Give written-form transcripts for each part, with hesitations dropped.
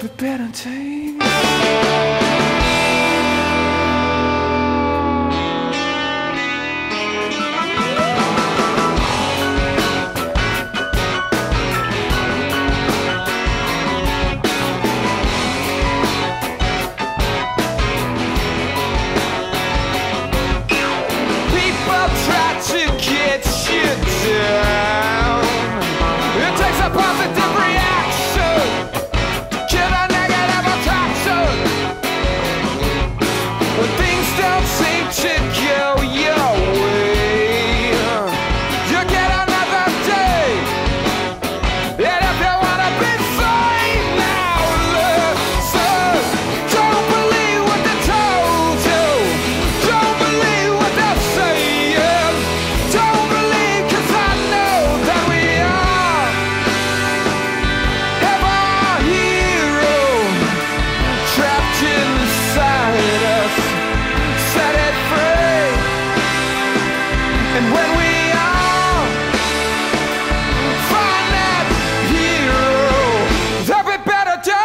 be better change. People try to get you down. It takes a positive reaction to kill a negative attraction. When things don't seem to go your way, you get another day. And if you wanna be free now, listen. Don't believe what they told you. Don't believe what they're saying. Don't believe, 'cause I know that we are ever hero trapped inside us. Set it free. And when we all find that hero, there'll be better days.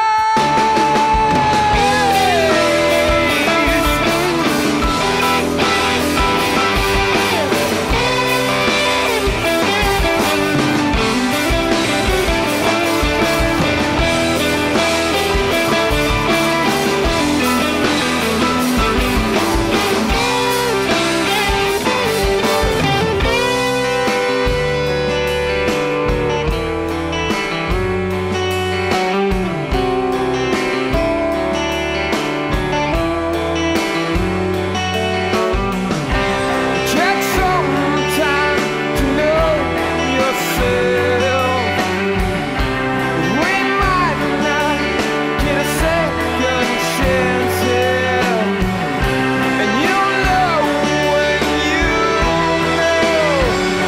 Take some time to know yourself. We might not get a second chance here, and you'll know when you know.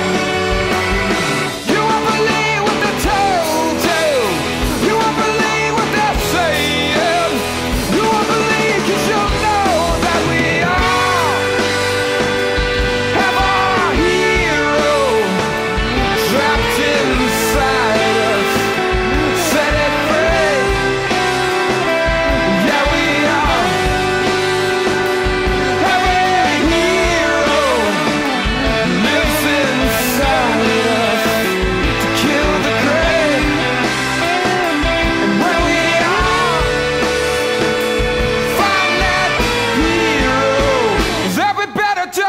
You won't believe what they told you. You won't believe what they're saying. You won't believe, 'cause you'll know that we are have our hero trapped inside us. Set it free. Yeah, we are have a hero lives inside us to kill the great. And when we all find that hero, there'll be better days.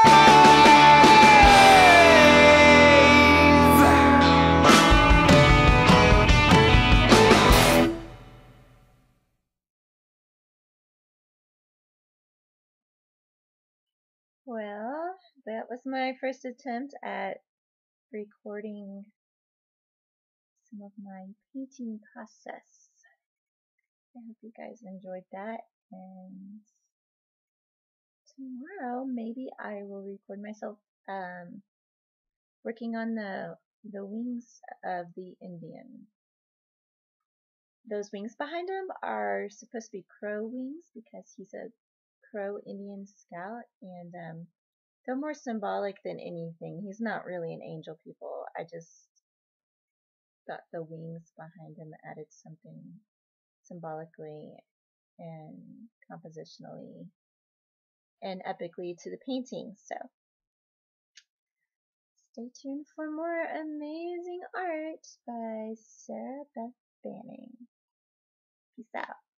Well, that was my first attempt at recording some of my painting process. I hope you guys enjoyed that, and tomorrow maybe I will record myself working on the wings of the Indian. Those wings behind him are supposed to be crow wings because he's a crow Indian scout, and they're more symbolic than anything. He's not really an angel, people. I just thought the wings behind him added something symbolically and compositionally and epically to the painting. So stay tuned for more amazing art by Sarah Beth Banning. Peace out.